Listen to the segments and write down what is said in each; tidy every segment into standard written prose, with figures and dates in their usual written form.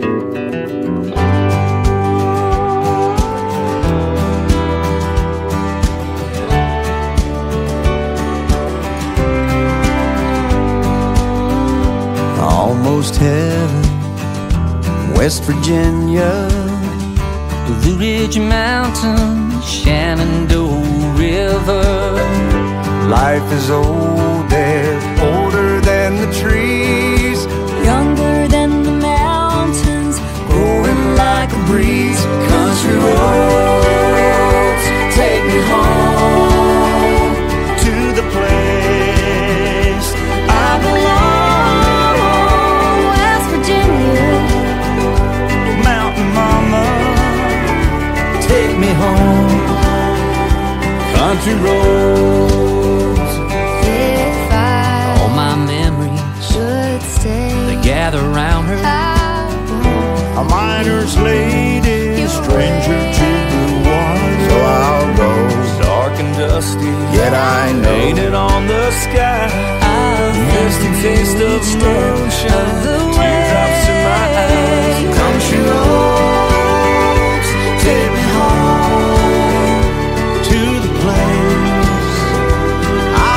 Almost heaven, West Virginia, Blue Ridge Mountains, Shenandoah River. Life is older, older than the trees, younger than the mountains, growing like a breeze. Country roads take me home to the place I belong. West Virginia, Mountain mama, take me home. Country roads. if I All my memories, should stay, they gather round her. A miner's lady, stranger to the water. So I'll go, dark and dusty, yet I know, painted on the sky, misty taste of moonshine, teardrops in my eyes. Country roads take me home to the place I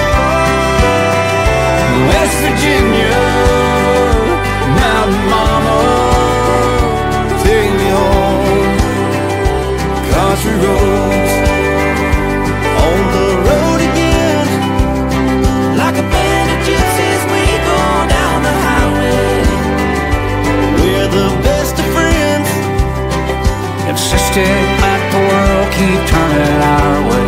belong. West Virginia, Mountain Mama, take me home. Country roads, on the road again, like a band of gypsies we go down the highway. We're the best of friends, insisting that the world keep turning our way,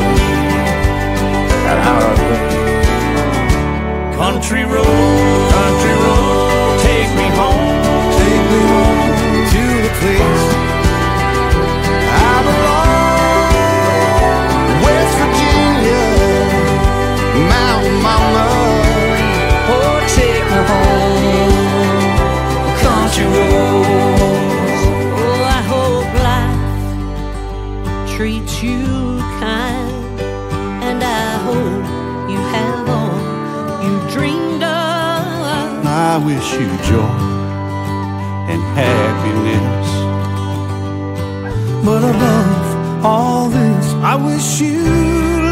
our way. Country road, take me home to the place I belong. West Virginia, Mountain Mama, Oh, take me home, country roads. Oh, I hope life treats you kind, and I hope you have all you dreamed of. I wish you joy and happiness, but above all this, I wish you